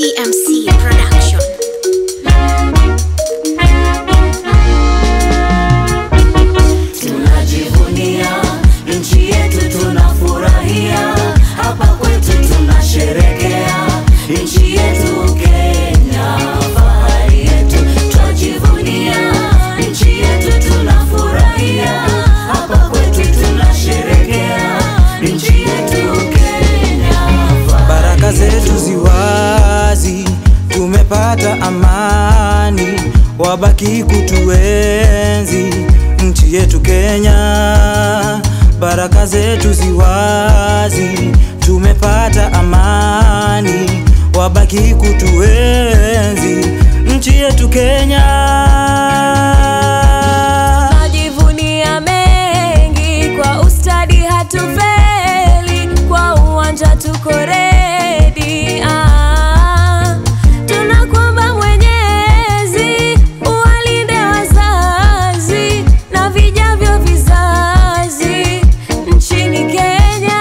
EMC Production. Tunajivunia nchi yetu, tunafurahia hapa kwetu, tunasherehekea nchi yetu Kenya, fahari yetu. Tunajivunia nchi yetu, tunafurahia hapa kwetu, tunasherehekea nchi yetu Kenya. Baraka zetu ziwazi, tumepata amani, wabaki kutuenzi nchi yetu Kenya. Baraka zetu ziwazi, tumepata amani, wabaki kutuenzi nchi yetu Kenya. Tunajivunia mengi, kwa ustadi hatufeli, kwa uwanja tuko ready. Tunakuomba Mwenyezi uwalinde wazazi na vijavyo vizazi nchini Kenya.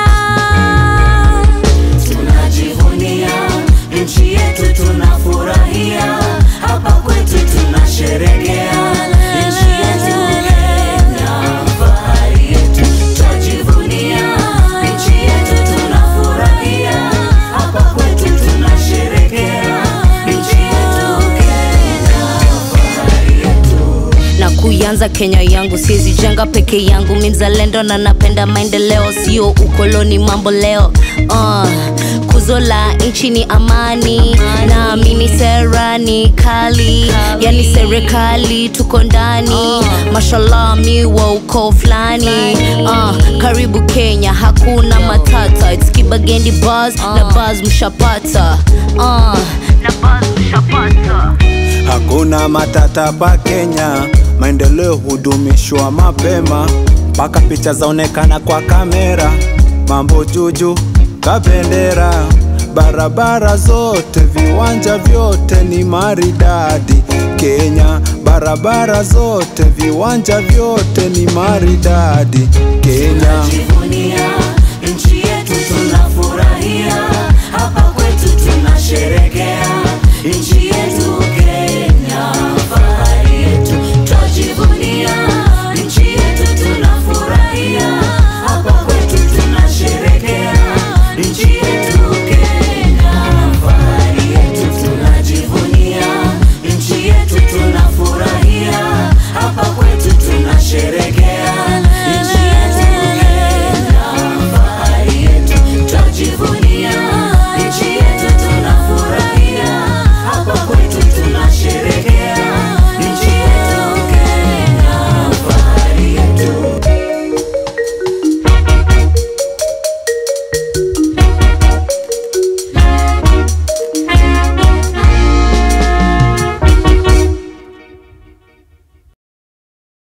Tunajivunia nchi yetu, tunafurahia hapa kwetu, tunasherehekea nchi yetu Kenya, fahari yetu. Tunajivunia nchi yetu, tunafurahia hapa kwetu, tunasherehekea nchi yetu Kenya, fahari yetu. Na kuianza Kenya yangu, siwezi jenga peke yangu, mimi mzalendo na napenda maendeleo, sio ukoloni mambo leo. Kuzo la nchi ni amani, na mimi sera ni kali, yani serikali tuko ndani, mashallah mi wa uko flani. Karibu Kenya, hakuna matata, it's Kibagendi buzz, na buzz mshapata, na buzz mshapata. Hakuna matata pa Kenya, maendeleo hudumishwa mapema, mpaka picha zaonekana kwa kamera, mambo juju kabendera, barabara zote, viwanja vyote ni maridadi Kenya, barabara zote, viwanja vyote ni maridadi Kenya.